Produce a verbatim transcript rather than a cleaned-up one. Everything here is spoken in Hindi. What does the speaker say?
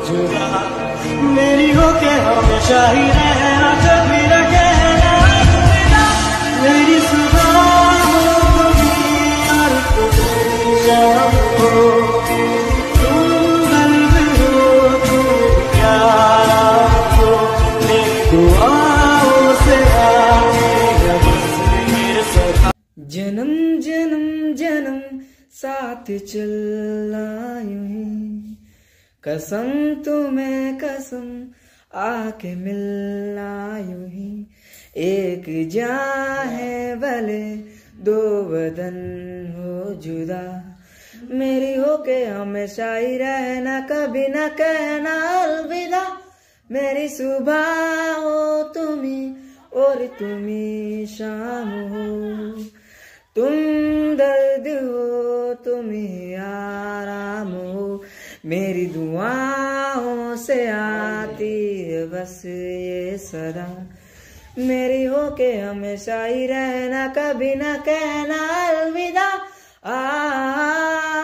जुदा मेरी हो के हमेशा ही रहना, कभी न कहना अलविदा। मेरी सुबह हो और तुम शाम हो, तुम दर्द हो तुम प्यार हो, मेरी दुआओं से आगे बस मेरे सदा। जन्म जन्म जन्म साथ चलना यूं ही, कसम तुम्हें कसम आके मिलना यूं ही। एक जान है भले दो बदन हो जुदा, मेरी हो के हमेशा ही रहना, कभी न कहना अलविदा। मेरी सुबह हो तुम्ही और तुम्ही शाम हो, तुम दर्द हो तुम्हें आराम हो, मेरी दुआओं से आती है बस ये सदा। मेरी हो के हमेशा ही रहना, कभी न कहना अलविदा। आ